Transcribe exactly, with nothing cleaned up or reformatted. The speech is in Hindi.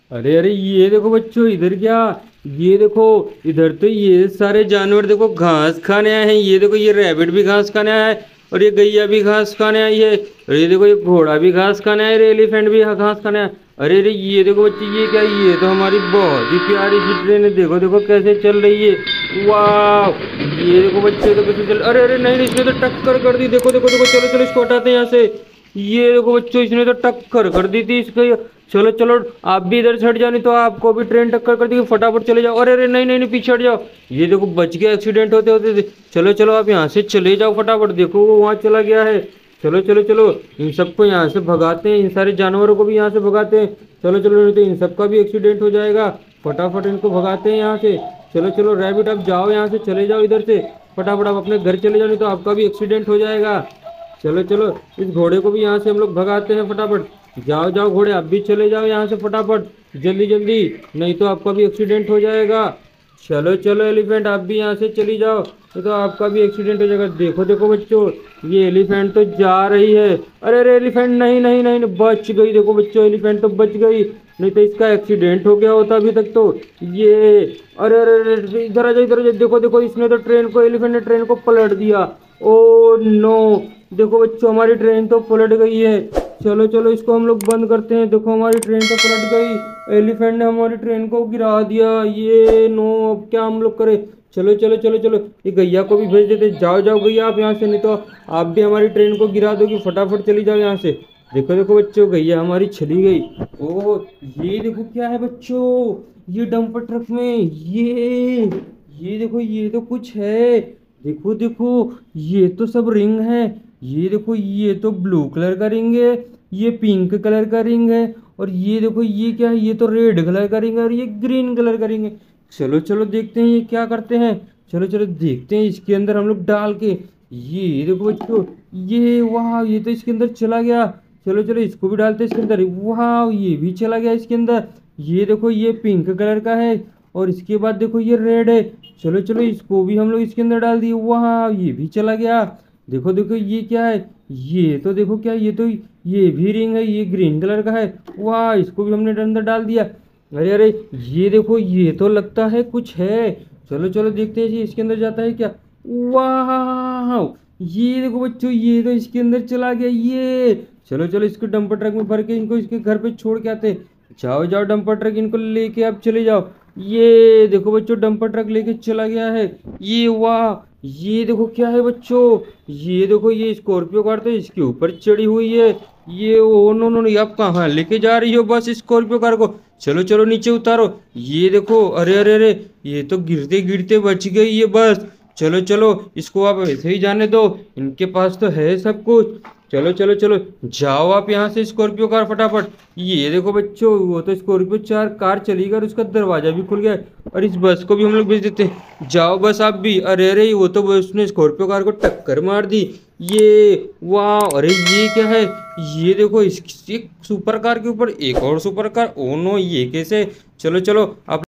अरे अरे ये देखो बच्चों, इधर क्या, ये देखो, इधर तो ये सारे जानवर देखो घास खाने आए हैं। ये देखो ये रैबिट भी घास खाने आया है, और ये गैया भी घास खाने आई है, और ये देखो ये घोड़ा भी घास खाने आया है, एलिफेंट भी घास खाने आया है। अरे अरे ये देखो बच्चे, ये क्या, ये तो हमारी बहुत ही प्यारी सी ट्रेन है। देखो देखो कैसे चल रही है। वाह, ये देखो बच्चे तो कैसे चल, अरे अरे नहीं नहीं, इसने तो टक्कर कर दी। देखो देखो देखो, चलो चलो इसको हटाते हैं यहाँ से। ये देखो बच्चों, इसने तो टक्कर कर दी थी इसको। चलो चलो, आप भी इधर से हट जाओ, नहीं तो आपको भी ट्रेन टक्कर कर देगी। फटाफट चले जाओ। अरे अरे नहीं नहीं नहीं, पीछे हट जाओ। ये देखो बच गया एक्सीडेंट होते होते। चलो चलो, आप यहाँ से चले जाओ फटाफट। देखो वो वहाँ चला गया है। चलो चलो चलो, इन सबको यहाँ से भगाते हैं, इन सारे जानवरों को भी यहाँ से भगाते हैं। चलो चलो, नहीं तो इन सबका भी एक्सीडेंट हो जाएगा। फटाफट इनको भगाते हैं यहाँ से। चलो चलो रैबिट, आप जाओ यहाँ से, चले जाओ इधर से। फटाफट आप अपने घर चले जाओ, नहीं तो आपका भी एक्सीडेंट हो जाएगा। चलो चलो, इस घोड़े को भी यहाँ से हम लोग भगाते हैं फटाफट। जाओ जाओ घोड़े, आप भी चले जाओ यहाँ से फटाफट, जल्दी जल्दी, नहीं तो आपका भी एक्सीडेंट हो जाएगा। चलो चलो एलिफेंट, आप भी यहाँ से चली जाओ, नहीं तो आपका भी एक्सीडेंट हो जाएगा। देखो देखो बच्चों, ये एलिफेंट तो जा रही है। अरे अरे एलिफेंट, नहीं नहीं नहीं नहीं, बच गई। देखो बच्चों, एलिफेंट तो बच गई, नहीं तो इसका एक्सीडेंट हो गया होता अभी तक तो। ये, अरे अरे अरे, इधर आ जाओ इधर आ जाओ। देखो देखो, इसने तो ट्रेन को, एलिफेंट ने ट्रेन को पलट दिया। ओ नो, देखो बच्चों, हमारी ट्रेन तो पलट गई है। चलो चलो, इसको हम लोग बंद करते हैं। देखो हमारी ट्रेन तो पलट गई, एलिफेंट ने हमारी ट्रेन को गिरा दिया। ये नो, अब क्या हम लोग करें। चलो चलो चलो चलो, ये गैया को भी भेज देते। जाओ जाओ गैया आप यहाँ से, नहीं तो आप भी हमारी ट्रेन को गिरा दोगी। फटाफट चली जाओ यहाँ से। देखो देखो बच्चों, गैया हमारी चली गई। ओह, ये देखो क्या है बच्चों, ये डंपर ट्रक में, ये ये देखो, ये तो कुछ है। देखो देखो, ये तो सब रिंग है। ये देखो, ये तो ब्लू कलर का रिंग है, ये पिंक कलर का रिंग है, और ये देखो ये क्या है, ये तो रेड कलर का रिंग है, और ये ग्रीन कलर का रिंग है। चलो चलो देखते हैं ये क्या करते हैं। चलो चलो देखते हैं, इसके अंदर हम लोग डाल के। ये देखो बच्चों, ये वाह, ये तो इसके अंदर चला गया। चलो चलो, इसको भी डालते हैं इसके अंदर। वाह, ये भी चला गया इसके अंदर। ये देखो, ये पिंक कलर का है, और इसके बाद देखो ये रेड है। चलो चलो, इसको भी हम लोग इसके अंदर डाल दिए। वाह, ये भी चला गया। देखो देखो, ये क्या है, ये तो देखो क्या, ये तो ये भी रिंग है, ये ग्रीन कलर का है। वाह, इसको भी हमने अंदर डाल दिया। अरे अरे, ये देखो, ये तो लगता है कुछ है। चलो चलो देखते हैं जी, इसके अंदर जाता है क्या। वाह, ये देखो बच्चों, ये तो इसके अंदर चला गया ये। चलो चलो, इसको डंपर ट्रक में भर के इनको इसके घर पे छोड़ के आते हैं। जाओ जाओ डंपर ट्रक, इनको लेके आप चले जाओ। ये देखो बच्चों, डंपर ट्रक लेके चला गया है ये। वाह, ये देखो क्या है बच्चों, ये देखो, ये स्कॉर्पियो कार तो इसके ऊपर चढ़ी हुई है। ये ओ नो नो नो, आप कहाँ लेके जा रही हो बस स्कॉर्पियो कार को। चलो चलो नीचे उतारो। ये देखो, अरे अरे अरे, ये तो गिरते गिरते बच गई ये बस। चलो चलो, इसको आप ऐसे ही जाने दो, इनके पास तो है सब कुछ। चलो चलो चलो, जाओ आप यहाँ से स्कॉर्पियो कार फटाफट। ये देखो बच्चों, वो तो स्कॉर्पियो चार कार चली गई और उसका दरवाजा भी खुल गया है, और इस बस को भी हम लोग भेज देते हैं। जाओ बस आप भी। अरे अरे, वो तो बस उसने स्कॉर्पियो कार को टक्कर मार दी। ये वाह, अरे ये क्या है, ये देखो, इस एक सुपर कार के ऊपर एक और सुपर कार। ओ नो, ये कैसे। चलो चलो आप